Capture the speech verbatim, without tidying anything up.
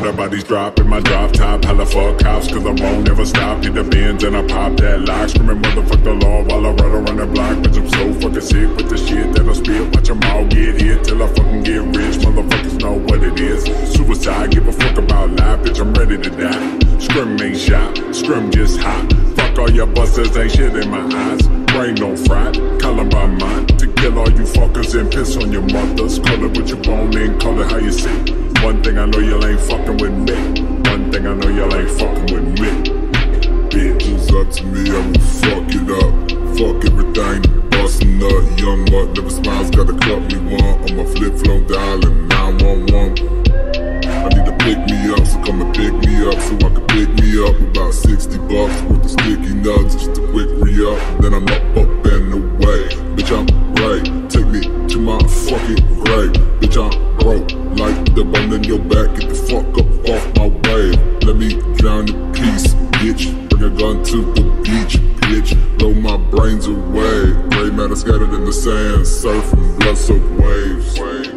the bodies drop in my drop top. Hella fuck cops, cause I won't never stop. Hit the bins and I pop that lock. Screaming motherfuck the law while I run around the block. Bitch, I'm so fucking sick with the shit that I spit. Watch them all get hit till I fucking get rich. Motherfuckers know what it is. Suicide, give a fuck about life. Bitch, I'm ready to die. Scrim ain't shot, scrim just hot. Fuck all your busters, ain't shit in my eyes. Brain don't fried, call them by mine. To kill all you fuckers and piss on your mothers. Call it what you want and call it how you see. One thing I know y'all ain't fucking with me. One thing I know y'all ain't fucking with me. Bitches up to me, I will fuck it up. Fuck everything, bustin' up. Young mutt never smiles, gotta cut me one. On my flip phone dialing nine one one. I need to pick me up, so come and pick me up, so I can pick me up. About sixty bucks worth of sticky nuts, just a quick re-up. Then I'm up, up and away. Bitch, I'm right, take me to my fucking grave. Bitch, I'm broke, like the bone in your back. Get the fuck up off my wave. Let me drown in peace, bitch. Bring a gun to the beach, bitch. Blow my brains away. Gray matter scattered in the sand, surfing blood soaked waves.